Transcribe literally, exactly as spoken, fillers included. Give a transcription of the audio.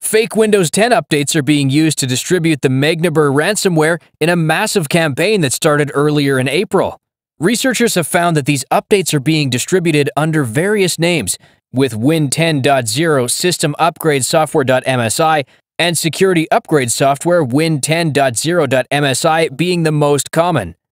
Fake Windows ten updates are being used to distribute the Magniber ransomware in a massive campaign that started earlier in April. Researchers have found that these updates are being distributed under various names, with Win ten point zero System Upgrade Software.msi and Security Upgrade Software Win ten point zero.msi being the most common.